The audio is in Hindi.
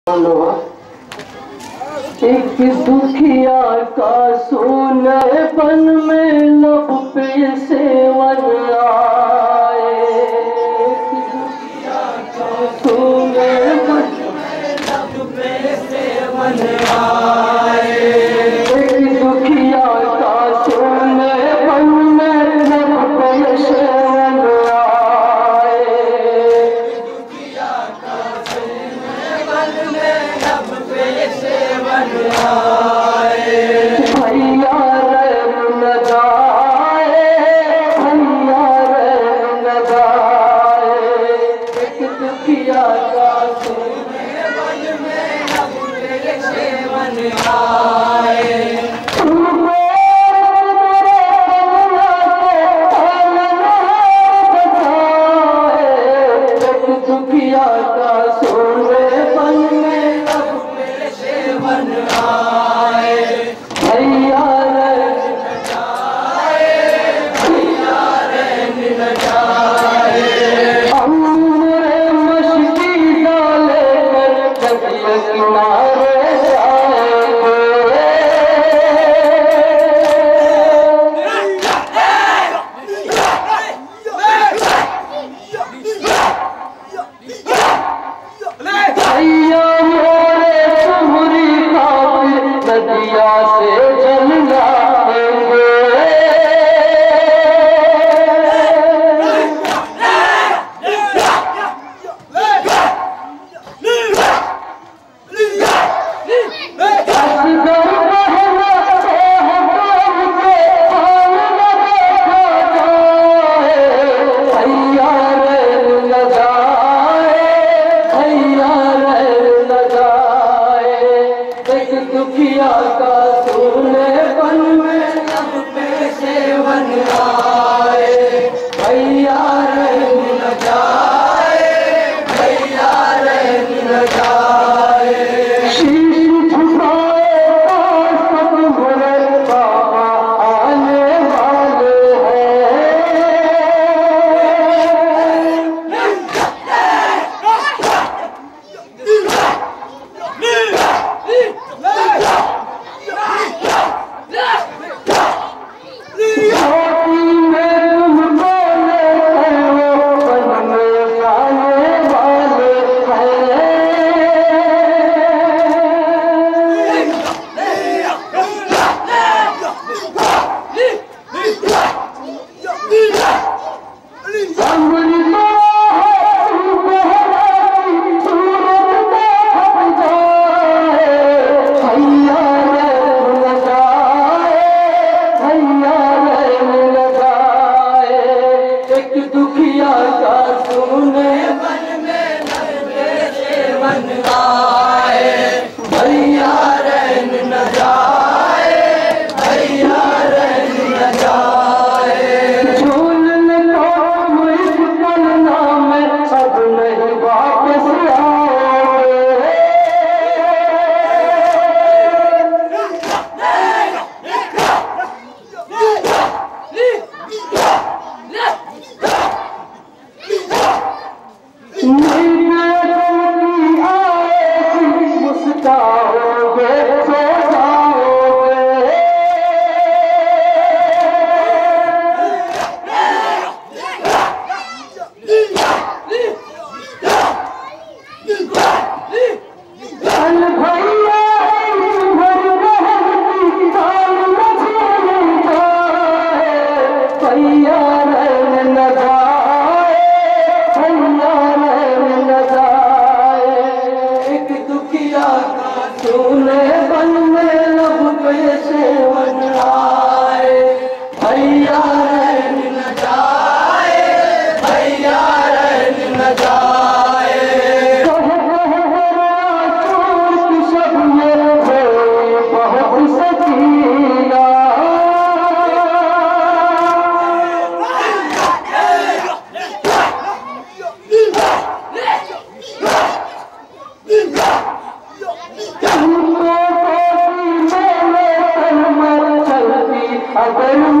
एक दुखिया का सोने बन में लब पे सेवन आए, दुखिया का सोने बन में लब पे सेवन आए, एक दुखिया का सोने बन में लब पे सेवन आए, दुखिया का सोने बन में लब पे सेवन आए, भैया रैन न जाए, भैया रैन न जाए, एक दुखिया का सोने बन में लब पे सेवन आए, दुखिया का सोने बन में लब पे सेवन आए, भैया रैन न जाए, भैया रैन न जाए, हमरे मस्ती डाले कर दरिया किनारे जाएंगे, भैया मोरे तुम्हारी खातिर नदिया से जल लाएंगे, असगर बहना साहबान के हाल न देखा जाए, भैया रैन न जाए, भैया रैन न जाए, एक दुखिया का सोने बन में लब पे सेवन आए, भैया रैन न जाए, भैया रैन न जाए, शीश झुकाए सब भोले बाबा आने वाले धोती में तुमको लेते वो बन में जाने वाले अमृता है बहराई सूरत में हट जाए, भैया रैन न जाए, भैया रैन न जाए, एक दुखिया का सोने बन में लब पे सेवन आए, भैया रैन न जाए, भैया रैन न जाए, झूल लो तुम इस पलना में अब नहीं वापस आओगे, नींद जल्दी आएगी, मुस्कुराओगे, सो जाओगे, चल भैया भर बहन की ताल न छूनी जाए, भैया रैन न जाए, भैया रैन न जाए, एक दुखिया का सोने बन में लब पे सेवन आए, भैया रैन न जाए, भैया रैन न जाए, सब ये बहुत सकीना, तुमको गोदी में ले कर मर चलती अगर